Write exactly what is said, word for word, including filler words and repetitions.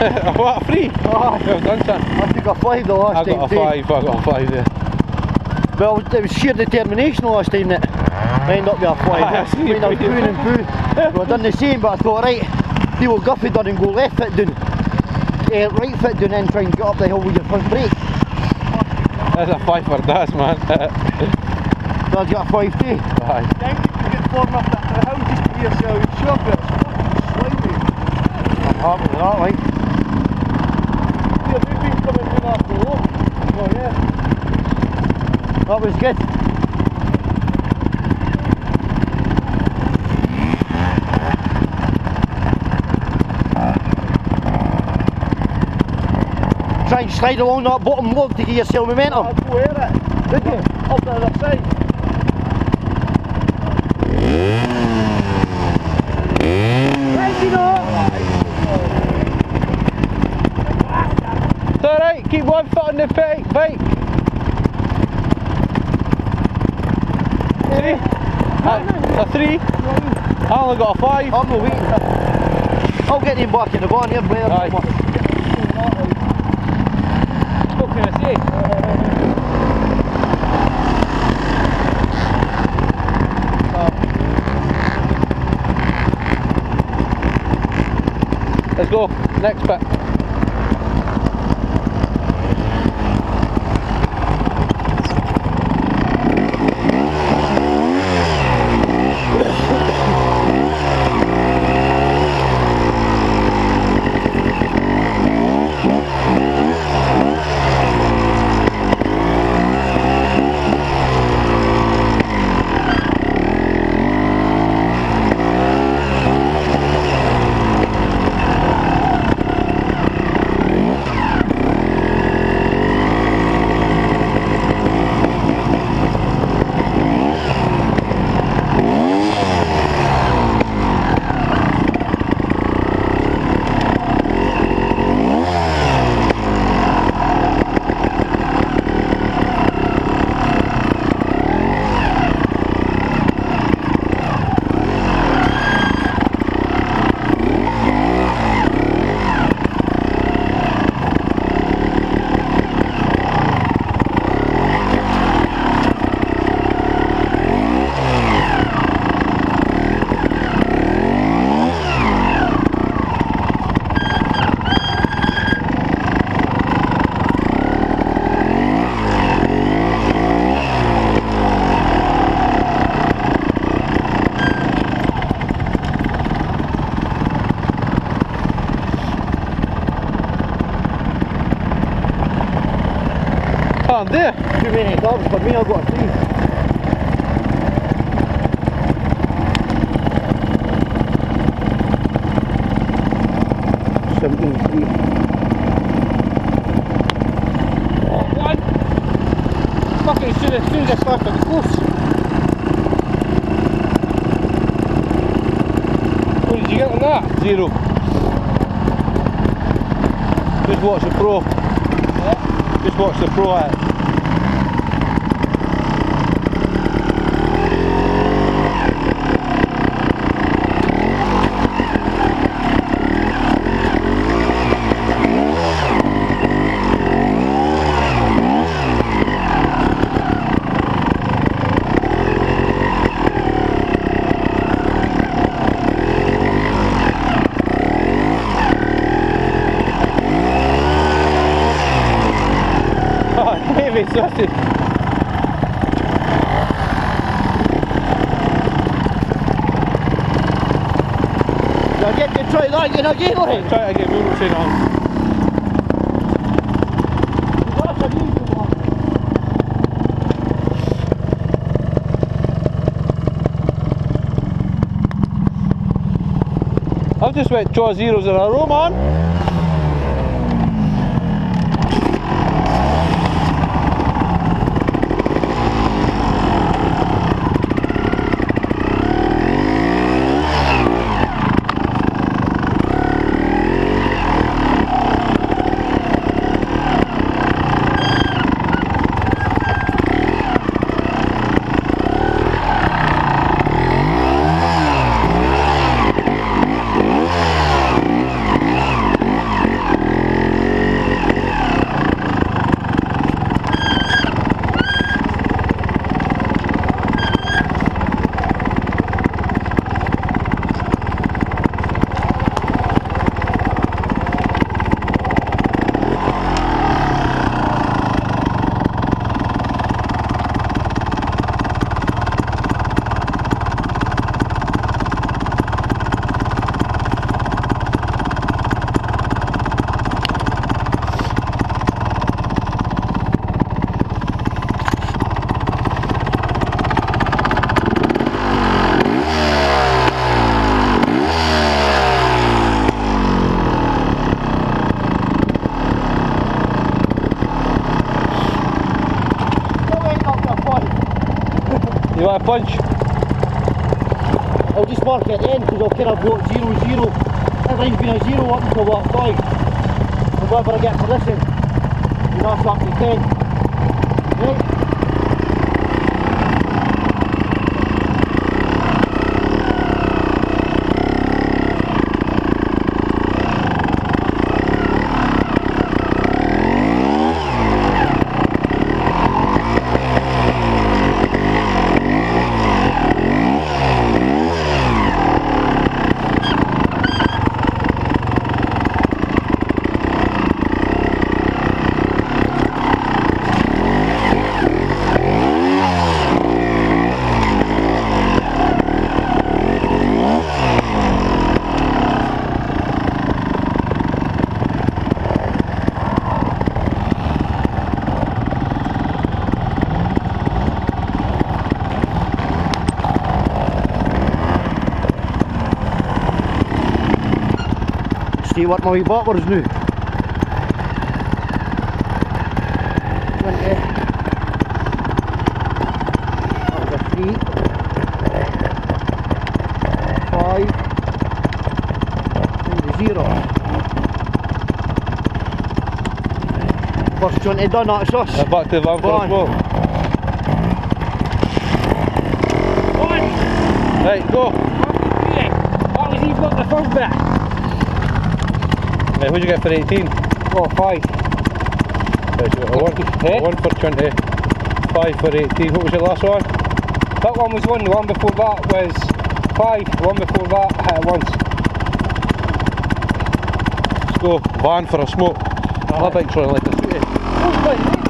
What, a three? Oh, Well done, son. I took a five the last I time. got a five, I got a five there. Well, it was sheer determination last time that I ended up with a five. I see, I mean, I was you- pooing and poo. So I done the same, but I thought, right, see what Guffy done and go left foot down. Uh, right foot down and try and get up the hill with your front brake. That's a five for Das, man. So I got a five too. Aye. I think you can get far enough that the house just to yourself sure, but it's fucking slimy. I'm happy with that, like. Yeah, we've been coming in after a walk. Oh yeah. That was good. Try and slide along that bottom log to give yourself momentum. I'll go at it. Did you? Up the other side. Right, you know. It's alright, keep one foot on the bike. bike. See? A, a three. I only got a five. I'm not waiting. I'll get him back in the van here, Blair. Aye. What can I say? Let's go, next bit. Can't do it. Too many carbs for me, I've got a three. Seventeen three. One. Fucking should as soon as I started the course. What did you get on that? Zero. Just watch the pro. What? Just watch the pro at it. Heavy sausage. Did I get you to try that again again, like? Try to get motor chain on. That's an easy one. I've just went draw zeros in a row, man. bunch. I'll just mark it at the end because I'll kind of go zero, zero. Everything's been a zero up until what, five. And whatever I get for this end, you know, it's up to ten. Right? See what my wee boppers now. twenty. That was a three. Five. And a zero. First twenty done, that's us. Uh, back to the van for Go a on. smoke. One. Right, go. Yeah. That was even got the first bit. Right, what'd you get for eighteen? Oh, five. Right, so you got a one, Eh? a one for twenty, five for eighteen. What was your last one? That one was one, the one before that was five, the one before that I hit it once. Let's go. Van for a smoke. My bike's running like a sweetie. Oh, wait,